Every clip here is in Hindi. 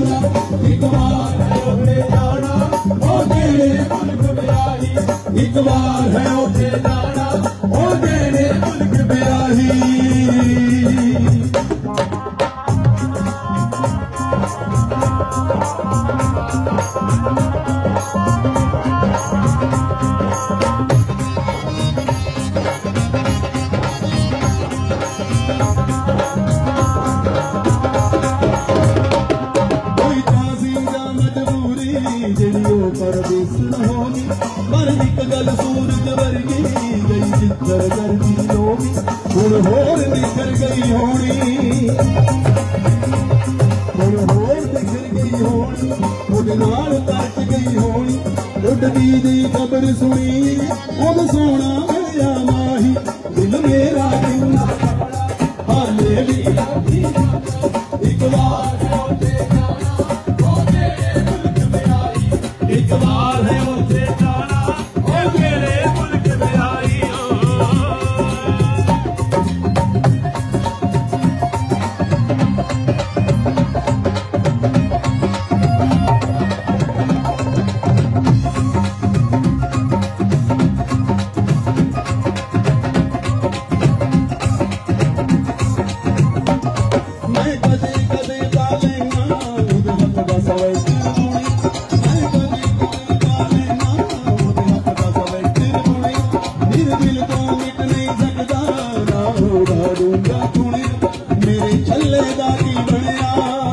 एक बार है उठे जाना ओ तेरे मुल्क ब्याही एक बार है उठे जाना ओ तेरे मुल्क ब्याही पर एक गल सूरज वर्गी गई जिधर गर्दी होगी हुण होर निखर गई होनी हुण होर निखर गई होनी उहदे नाल तरच गई होनी उडदी दी खबर सुनी उद सोना मिलिया माही दिल मेरा किन्ना हाले भी एक बार है उठे जाना ओ तेरे मुल्क ब्याही एक बार है उठे जाना ओ तेरे मुल्क ब्याही मैं कदे कदे डालेगा उहदे हथ दा सवैती मुनी मैं कदे कदे डालेगा उहदे हथ दा सवैती मुनी मेरे दिल को मिट नहीं सकता ना उड़ा दूंगा चुनी मेरे छल्ले दा की बनिया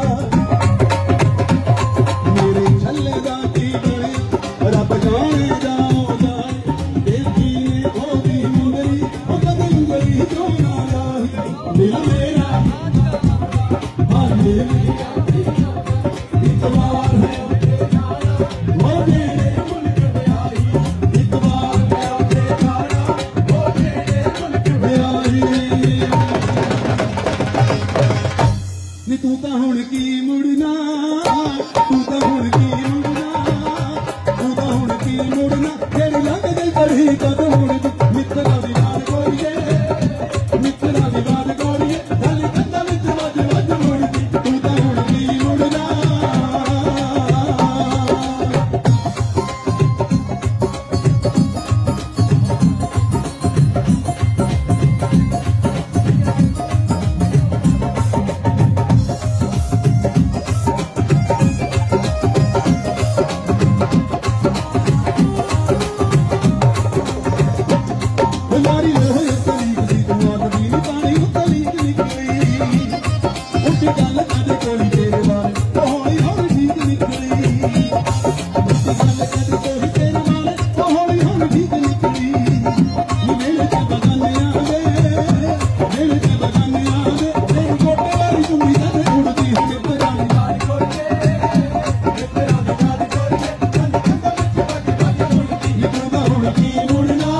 मेरे छल्ले दा की बनिया रब जाने जाओ जाए देखी ने ओदी मुंगरी ओ कदे मुंगरी जो ना लाही दिल मेरा हाले एक बार है उठे जाना ओ तेरे मुल्क ब्याही एक बार है उठे जाना ओ तेरे मुल्क ब्याही नी तू तां हुण की मुड़ना तू तां हुण की मुड़ना तू तां हुण की मुड़ना तेरी लंघ गई कड़ी कद हुण मित्रा दी बात कोईए मित्रा दी बात कोईए गल कंधा विच वज वज मुड़दी तू तां हुण की मुड़ना हमारी लोहे तलीक सी दुआत दी नी पानी तलीक निकली उठ गल कदे कोई तेरे बारे हौली हौली ठीक निकली उठ गल कदे कोई तेरे बारे हौली हौली ठीक निकली मेरे ते बगानिया दे मेरे ते बगानिया दे तेरे गोटे वाली चुम्मी कदे उड़दी हुण तेरानी बारी कोईए तेरानी बारी कोईए कंधा विच वज वज मुड़दी निकलदा हुण की मुड़ना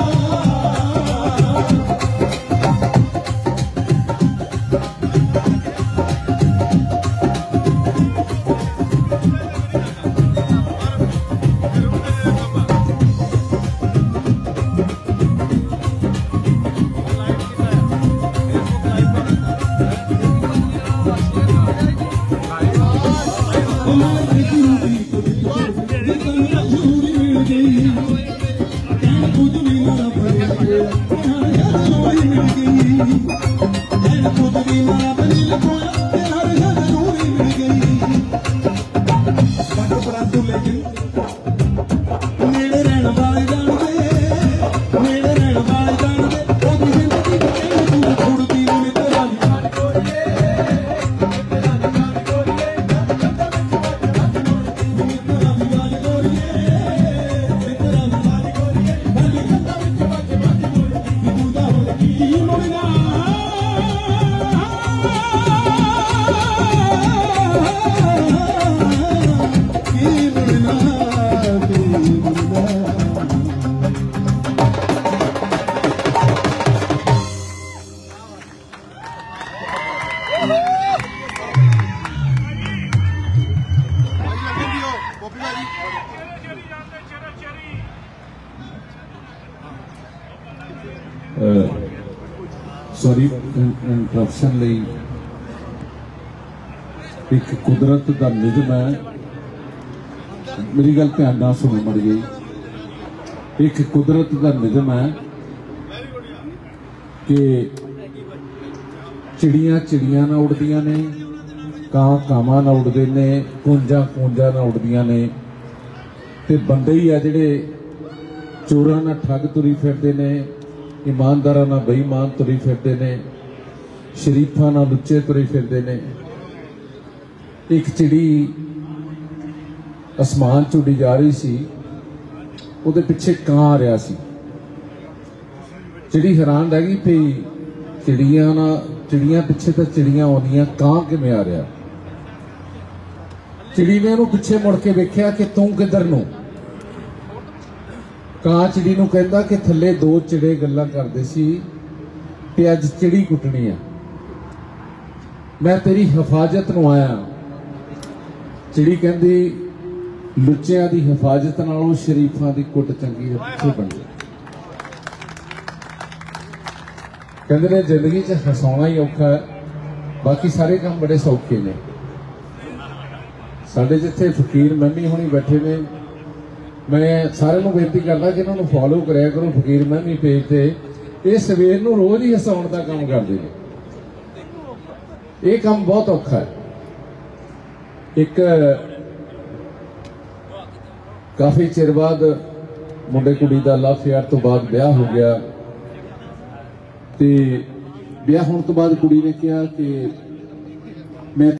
हमारी जिंदगी को जितनी मजबूरी मिल गई कहना कुछ भी ना पड़े तुम्हारे जरूरी मिल गई कहना कुछ भी ना बनी लगोया तुम्हारे जरूरी मिल गई बट परंतु लेकिन मेरे रहने वाले जानते मेरे रहने वाले जानते ओदी जिंदगी को कहना तू छोड़दी नहीं तेरा बात कोईए तेरा बात कोईए सॉरी इंटरप्शन ਲਈ एक कुदरत का निज़म है। मेरी गल ध्यान नाल सुनो मड़ गई। एक कुदरत का निज़म है कि चिड़ियां चिड़ियां ना उड़दियां ने, ਕਾਂ ਕਾਵਾਂ ना उड़दे ने, कूंजा कूंजा ना उड़दियां ने, ते बंदे ही है जिहड़े चोरां नाल ठग तुरी फिरदे ने, ईमानदारां नाल बेईमान तुरी फिरदे ने, शरीफां नाल लुच्चे तुरी फिरदे ने। एक चिड़ी आसमान च उड़ी जा रही सी, ਉਹਦੇ ਪਿੱਛੇ ਕਾਂ ਆ ਰਿਹਾ ਸੀ। चिड़ी हैरान रह गई भी चिड़ियां पिछे तो चिड़ियां आउंदियां, ਕਾਂ किवें आ रहा। चिड़ी ने ਉਹਨੂੰ पिछे मुड़ के वेख्या कि तू किधर ਨੂੰ। ਕਾਂ चिड़ी ਨੂੰ ਕਹਿੰਦਾ कि थल्ले दो चिड़े गल्लां करदे सी कि अज चिड़ी कुटनी आ, मैं तेरी हिफाजत ਨੂੰ आया। चिड़ी कहंदी लुच्चियां दी हिफाजत नालों शरीफां दी कुट चंगी कित्थे बनदी। कहंदे ने जिंदगी च हसाउणा ही औखा है, बाकी सारे काम बड़े सौखे ने। साडे जिथे फकीर महमी होनी बैठे ने, मैं सारे नूं बेनती करदा कि इन्हां नूं फॉलो करिया करो फकीर महमी पेज ते। ये सवेर नूं रोज ही हसाउण दा काम करदे ने। ये काम बहुत औखा है। एक काफ़ी चिर बाद मुंडे कुड़ी का लव फेयर तो बाद ब्याह हो गया। तो ब्याह होने तो बाद कुड़ी ने कहा कि